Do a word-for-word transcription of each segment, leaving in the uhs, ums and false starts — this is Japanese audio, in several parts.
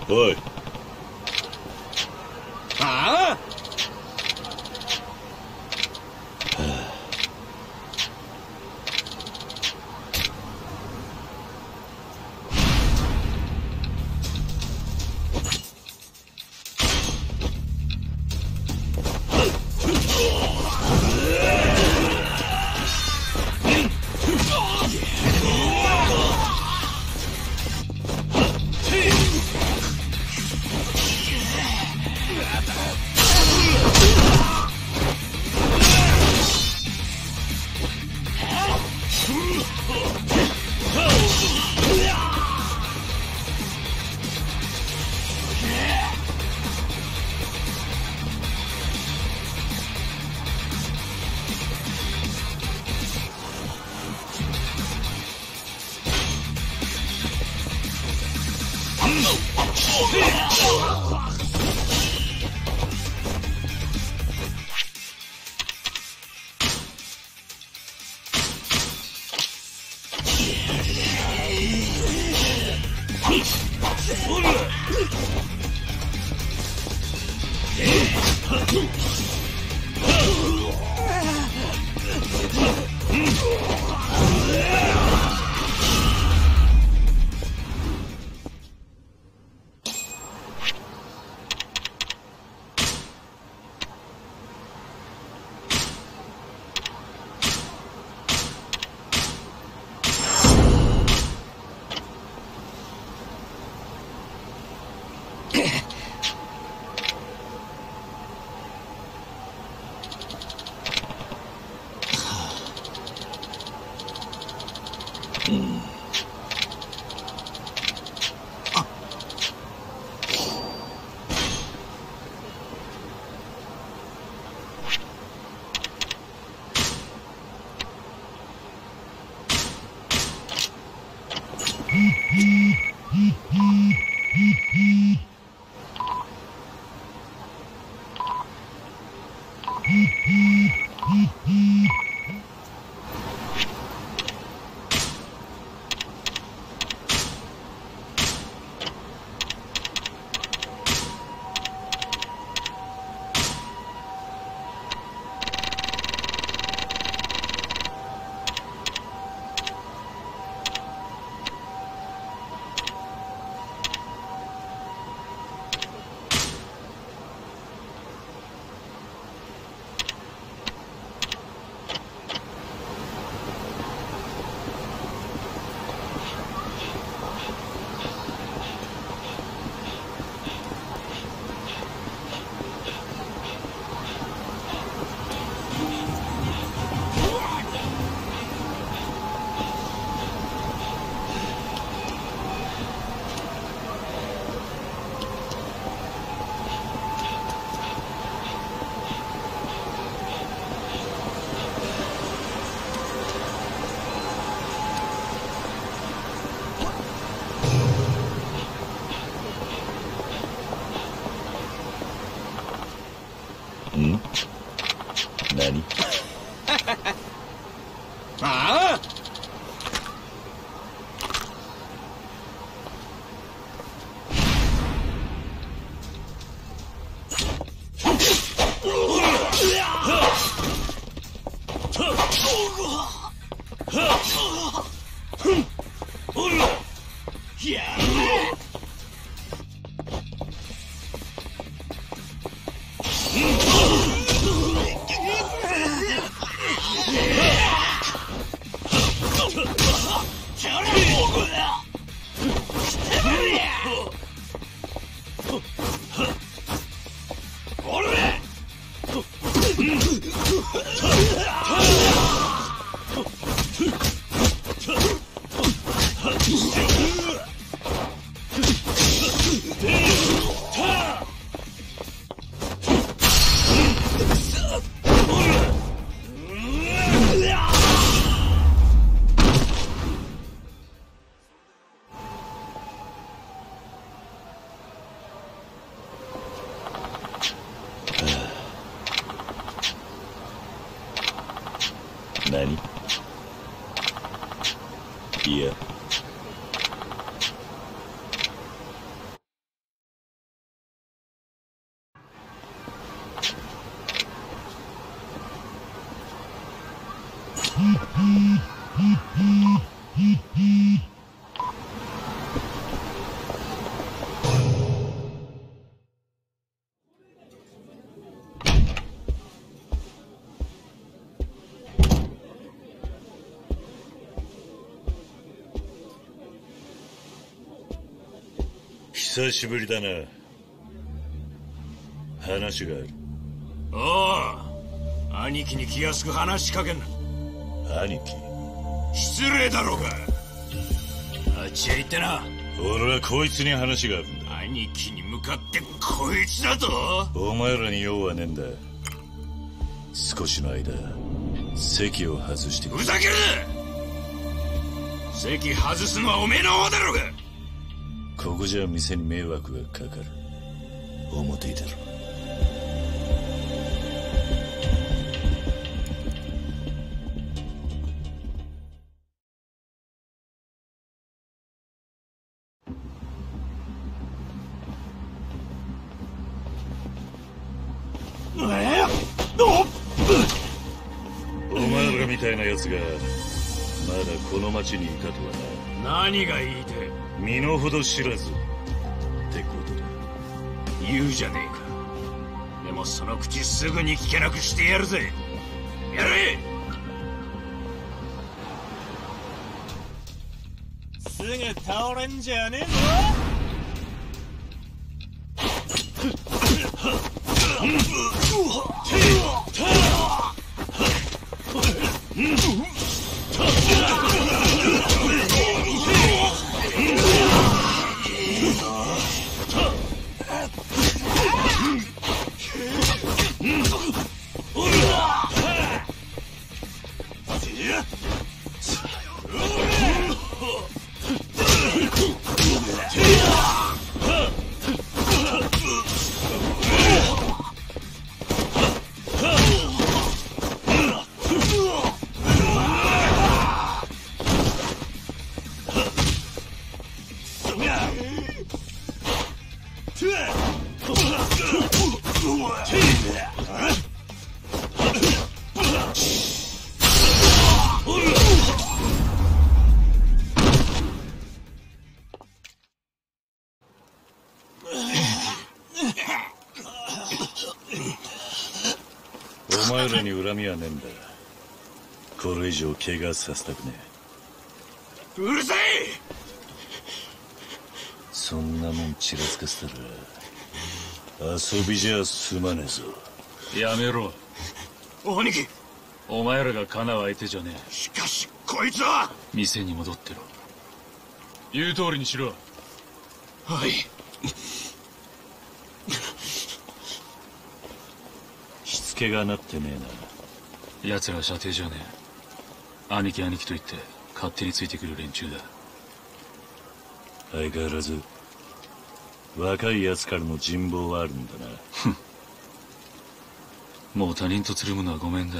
おい。 ああ。 ん？何？ ああ。 何？いや。 久しぶりだな。話がある。 おお、兄貴に気安く話しかけんな。 兄貴？ 失礼だろうが。あっちへ行ってな。 俺はこいつに話があるんだ。 兄貴に向かってこいつだと？ お前らに用はねえんだ。少しの間席を外してくれ。 ふざけるな！席外すのはおめえの方だろうが。 ここじゃ店に迷惑がかかる。表いだろ。お前らみたいな奴がまだこの町にいたとはな。何が言いて身の程知らずってことだ。 言うじゃねえか。でもその口すぐに聞けなくしてやるぜ。やれ！すぐ倒れんじゃねえぞ。 お前らに恨みはねえんだ。これ以上怪我させたくねえ。うるさい！ そんなもんちらつかせたら遊びじゃ済まねえぞ。 やめろ。 兄貴。 お前らがかなう相手じゃねえ。 しかしこいつは。 店に戻ってろ。言う通りにしろ。 はい。 しつけがなってねえな。奴ら射程じゃねえ。兄貴兄貴と言って勝手についてくる連中だ。 相変わらず若い奴からの人望はあるんだな。 もう他人とつるむのはごめんだ。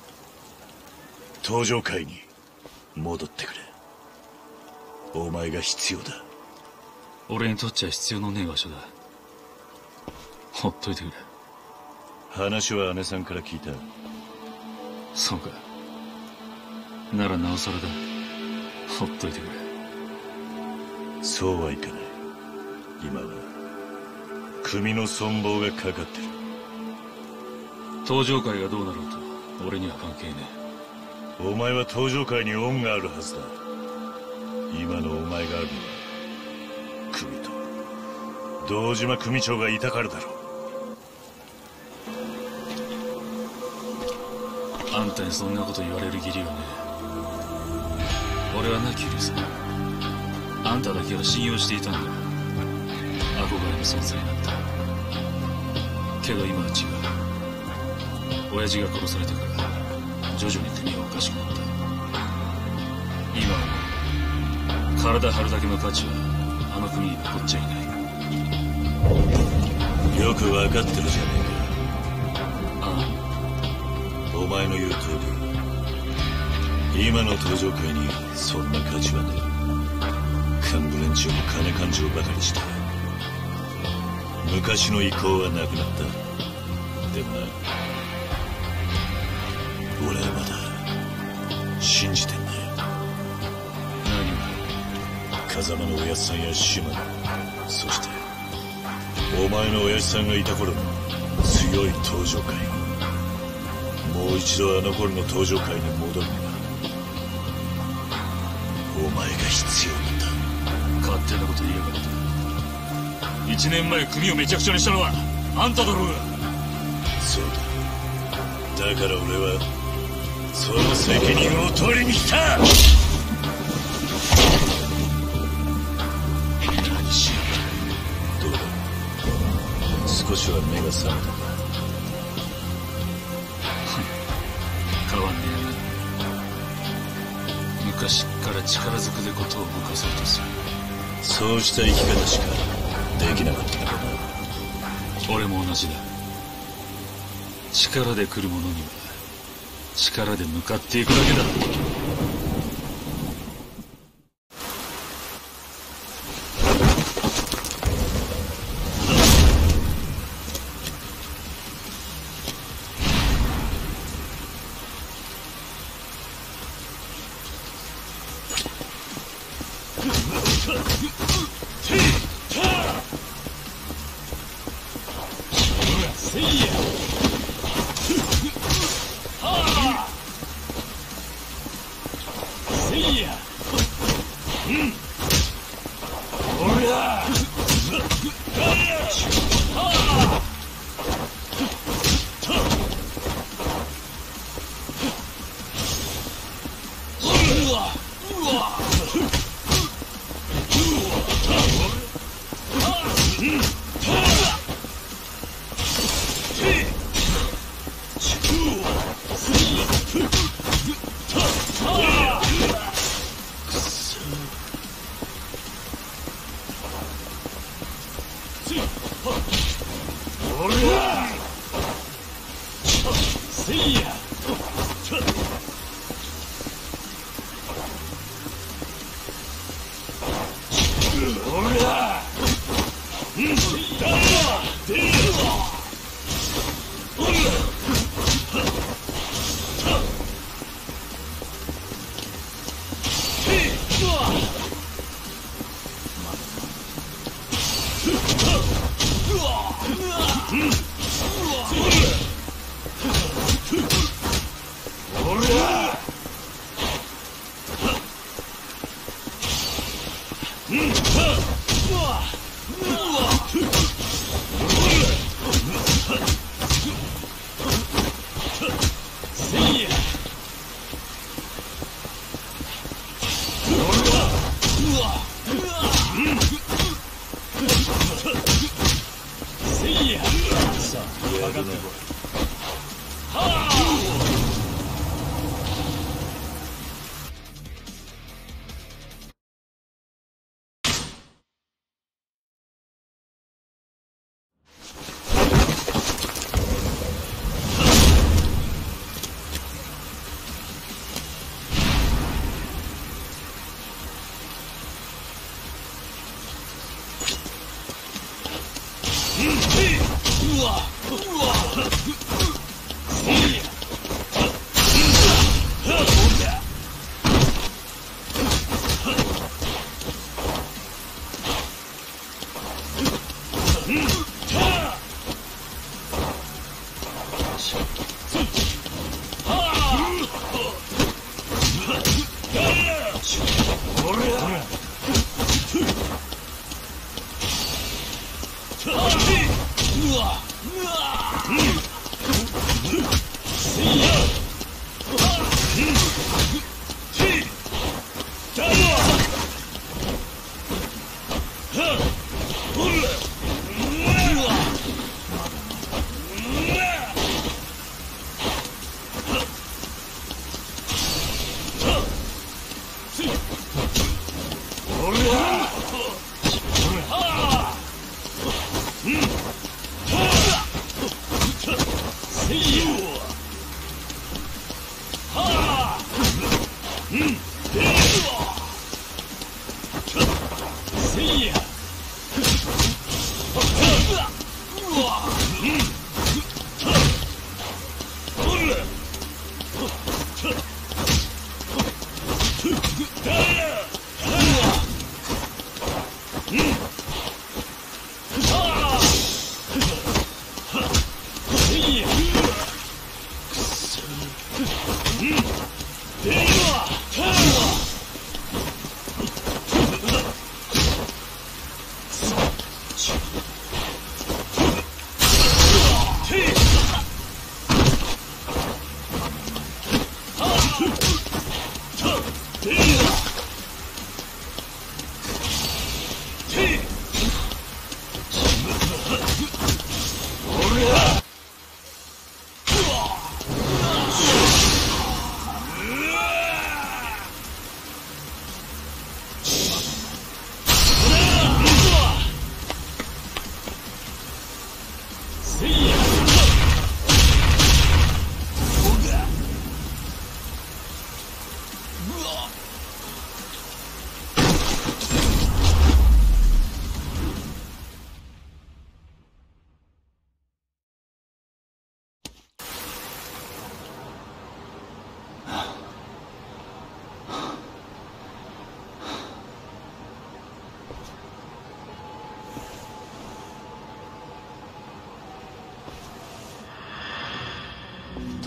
登場会に戻ってくれ。お前が必要だ。 俺にとっちゃ必要のねえ場所だ。ほっといてくれ。 話は姉さんから聞いた。 そうか。ならなおさらだ。ほっといてくれ。 そうはいかない。今は組の存亡がかかってる。 登場会がどうなろうと俺には関係ねえ。お前は登場会に恩があるはずだ。今のお前があるのは組と堂島組長がいたからだろう。 あんたにそんなこと言われる義理はねえ。俺はな、キリュウさん、あんただけは信用していたんだ。憧れの存在なんだ。けど今は違う。親父が殺されてから徐々に国はおかしくなった。今はもう体張るだけの価値はあの国に残っちゃいない。 よく分かってるじゃねえか。 ああ、お前の言う通り今の登場会にそんな価値はねえ。幹部連中も金勘定ばかりして、昔の意向はなくなった。でもな、俺はまだ信じてんだよ。 何を？ 風間のおやつさんや島野、そしてお前の親父さんがいた頃の強い登場会。もう一度あの頃の登場会に戻るにはお前が必要なんだ。 勝手なこと言いやがって。 一年前組をめちゃくちゃにしたのはあんただろうが。 そうだ。だから俺はその責任を取りに来た。 何しやがる。 どうだ、少しは目が覚めたか。 変わんねえな。昔から力ずくでことを動かそうとする。 そうした生き方しかできなかったからな。 俺も同じだ。力で来るものには力で向かっていくだけだ。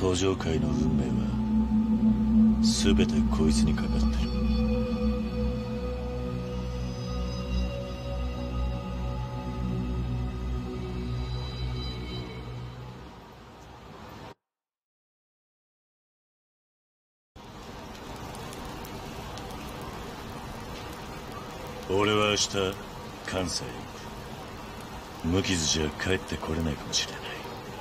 登場界の運命は全てこいつにかかってる。俺は明日関西へ行く。無傷じゃ帰ってこれないかもしれない。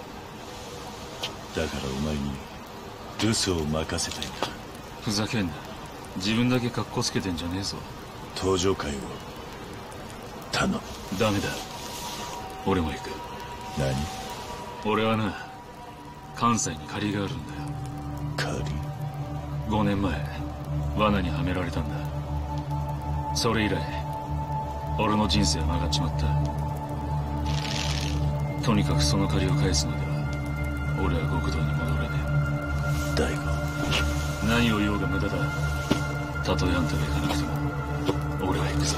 だからお前に留守を任せたいんだ。 ふざけんな。自分だけカッコつけてんじゃねえぞ。 登場会を頼む。 ダメだ。俺も行く。 何？ 俺はな、関西に借りがあるんだよ。 借り？ ごねんまえ罠にはめられたんだ。それ以来俺の人生は曲がっちまった。とにかくその借りを返すまでは俺は極道に戻れねえ。 大悟、 何を言おうが無駄だ。たとえあんたが行かなくても俺は行くぞ。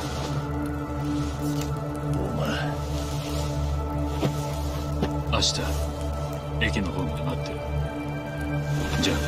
お前、 明日駅のホームで待ってる。じゃあな。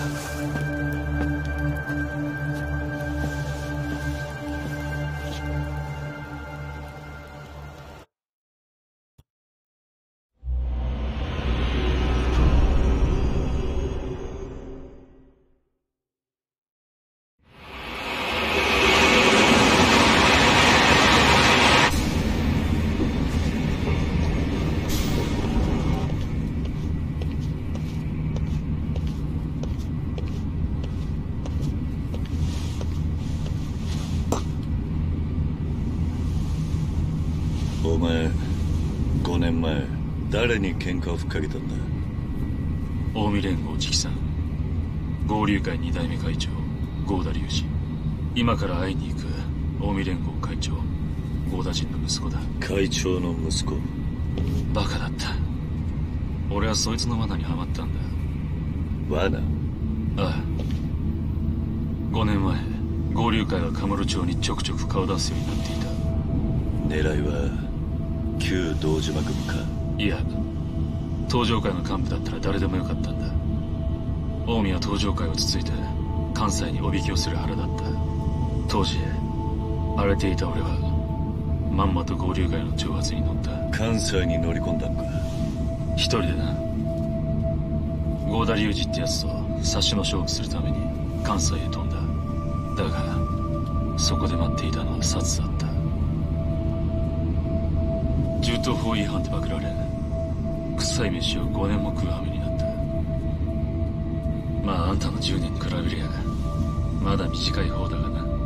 お前、ごねんまえ誰に喧嘩をふっかけたんだ？ 近江連合直参合流会に代目会長合田隆二。今から会いに行く近江連合会長合田陣の息子だ。 会長の息子？ バカだった。俺はそいつの罠にはまったんだ。 罠？ ああ。ごねんまえ合流会はカムロ町にちょくちょく顔出すようになっていた。 狙いは旧堂島組か？ いや、登場会の幹部だったら誰でもよかったんだ。近江は登場会をつついて関西におびき寄せる腹だった。当時荒れていた俺はまんまと合流会の挑発に乗った。 関西に乗り込んだのか？ 一人でな。合田隆二ってやつと察しの勝負するために関西へ飛んだ。だがそこで待っていたのは殺だった。銃刀法違反でパクられ臭い飯をごねんも食う羽目になった。まああんたのじゅうねんに比べりゃまだ短い方だがな。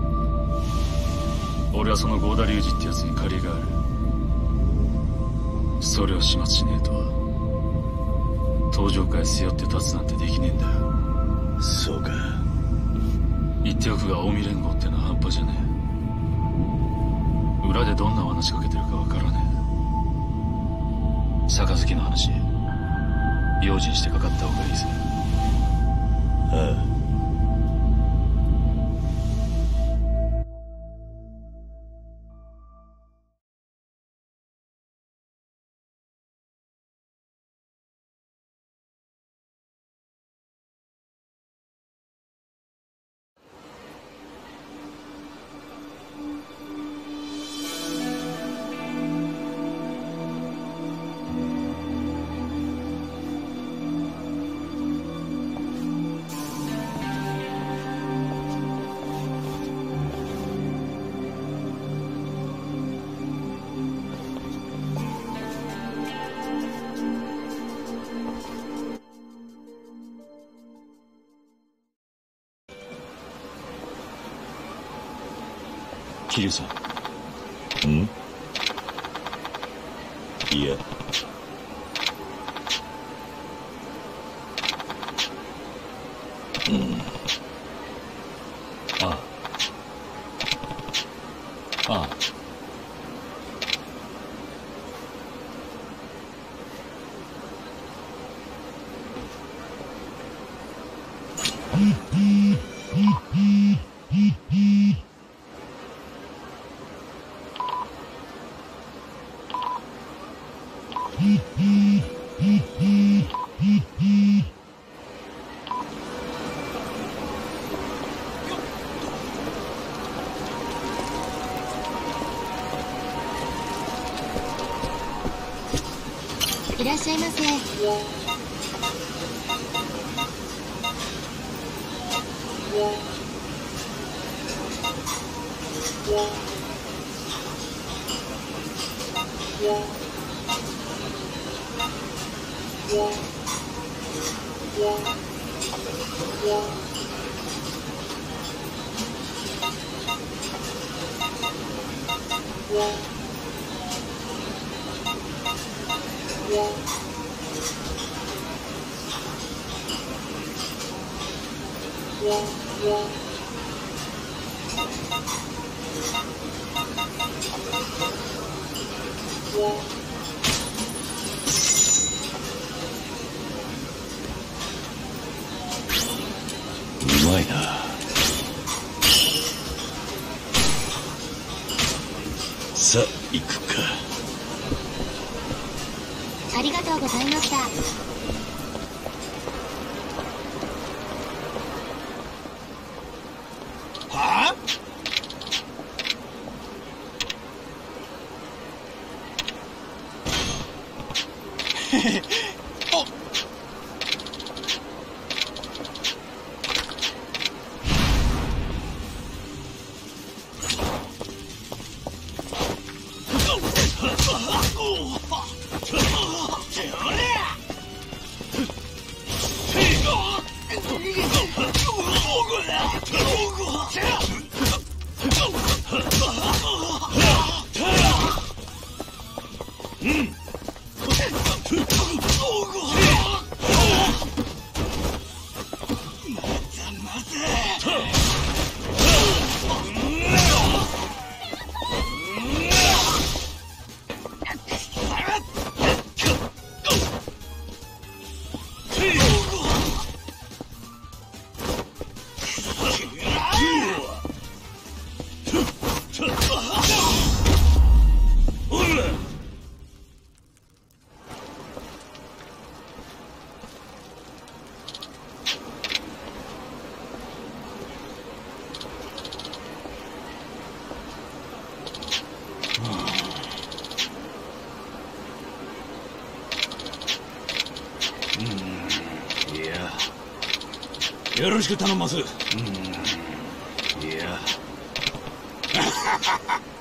俺はその合田隆二ってやつに借りがある。それを始末しねえと登場会背負って立つなんてできねえんだよ。 そうか。 言っておくが近江連合ってのは半端じゃねえ。裏でどんな話しかけてるかわからねえ。杯の話用心してかかった方がいいぜ。 ああ。 桐生さん。 ん？いや。うん。 ああ。ああ。 いらっしゃいませ。 うまいな。さあ行くか。 ありがとうございました。 はあ？へへおよろしく頼んます。うん、いや。